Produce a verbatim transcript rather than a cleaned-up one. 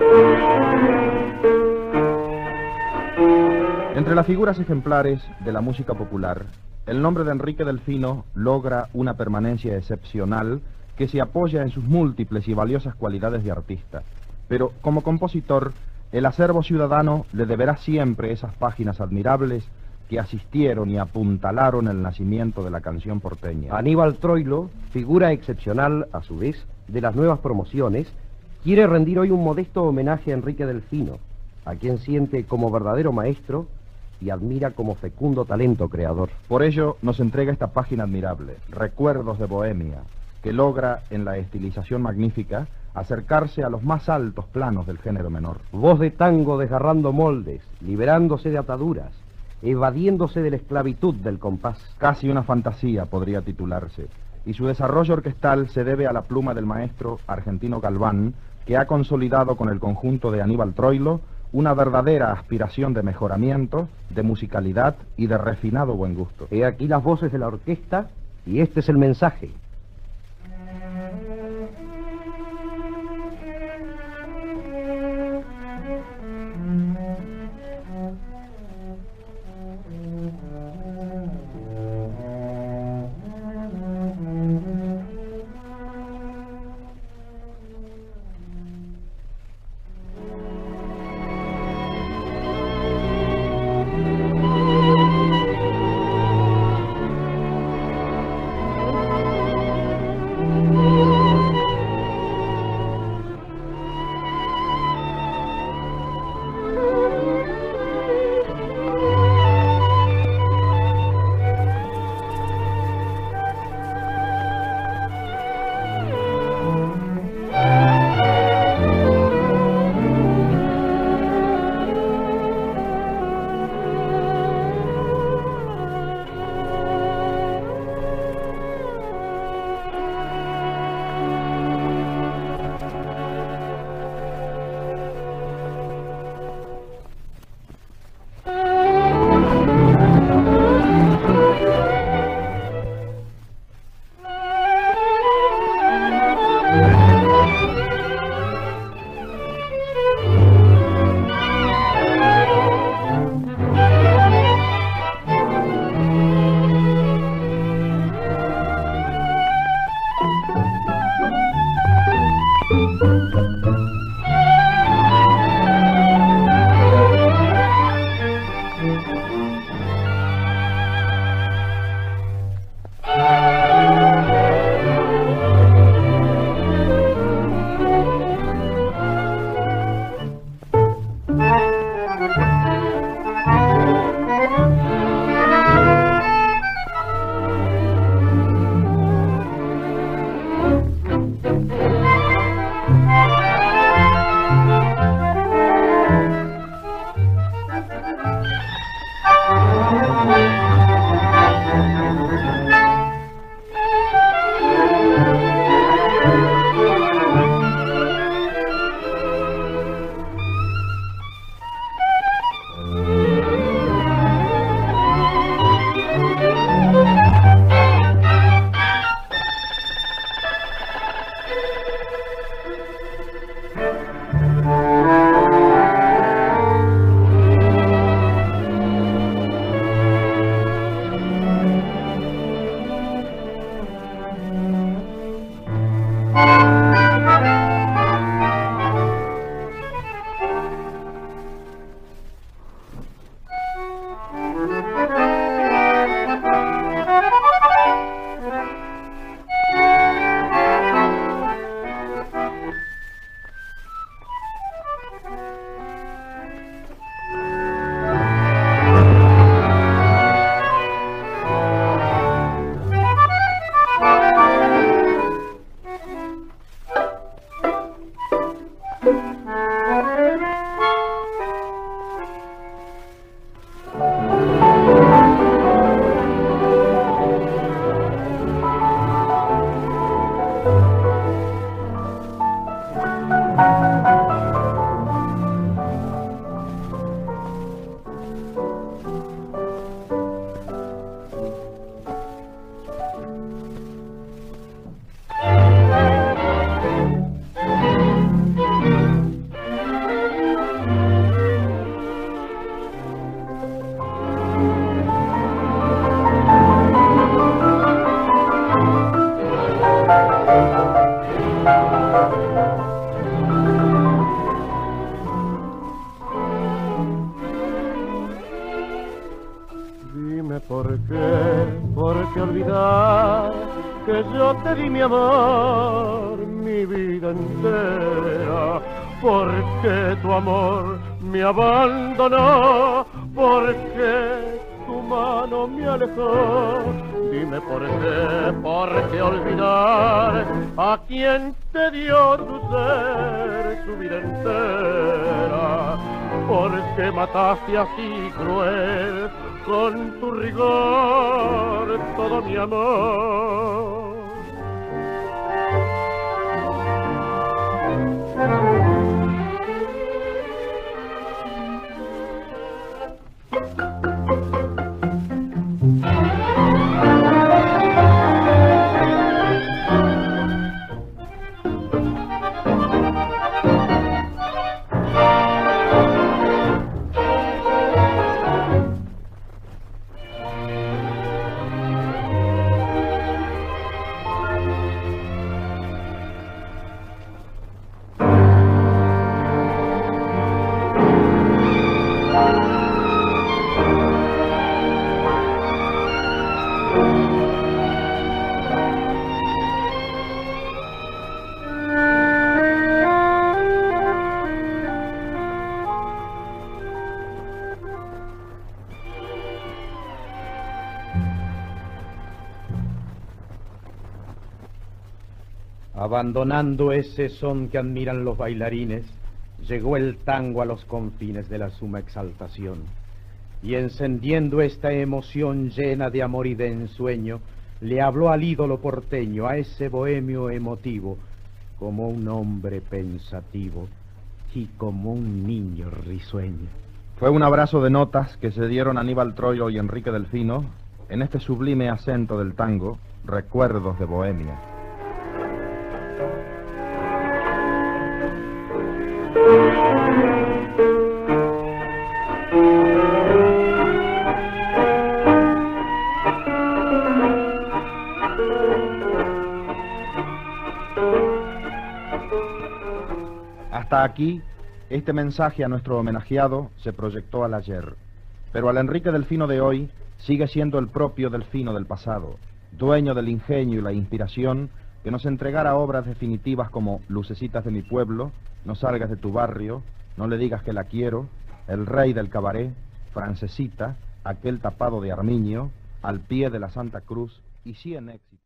Entre las figuras ejemplares de la música popular, el nombre de Enrique Delfino logra una permanencia excepcional que se apoya en sus múltiples y valiosas cualidades de artista. Pero como compositor, el acervo ciudadano le deberá siempre esas páginas admirables que asistieron y apuntalaron el nacimiento de la canción porteña. Aníbal Troilo, figura excepcional, a su vez, de las nuevas promociones, quiere rendir hoy un modesto homenaje a Enrique Delfino, a quien siente como verdadero maestro y admira como fecundo talento creador. Por ello nos entrega esta página admirable, Recuerdos de Bohemia, que logra, en la estilización magnífica, acercarse a los más altos planos del género menor. Voz de tango desgarrando moldes, liberándose de ataduras, evadiéndose de la esclavitud del compás. Casi una fantasía podría titularse, y su desarrollo orquestal se debe a la pluma del maestro argentino Galván, que ha consolidado con el conjunto de Aníbal Troilo una verdadera aspiración de mejoramiento, de musicalidad y de refinado buen gusto. He aquí las voces de la orquesta y este es el mensaje. porque yo te di mi amor, mi vida entera, porque tu amor me abandonó, porque tu mano me alejó. Dime por qué, por qué olvidar a quien te dio tu ser, tu vida entera. ¿Por qué mataste así cruel con tu rigor todo mi amor? Abandonando ese son que admiran los bailarines, llegó el tango a los confines de la suma exaltación, y encendiendo esta emoción llena de amor y de ensueño, le habló al ídolo porteño, a ese bohemio emotivo, como un hombre pensativo y como un niño risueño. Fue un abrazo de notas que se dieron Aníbal Troilo y Enrique Delfino en este sublime acento del tango, Recuerdos de Bohemia. Hasta aquí, este mensaje a nuestro homenajeado se proyectó al ayer, pero al Enrique Delfino de hoy sigue siendo el propio Delfino del pasado, dueño del ingenio y la inspiración que nos entregara obras definitivas como Lucecitas de mi pueblo, No salgas de tu barrio, No le digas que la quiero, El rey del cabaret, Francesita, Aquel tapado de armiño, Al pie de la Santa Cruz y cien éxitos.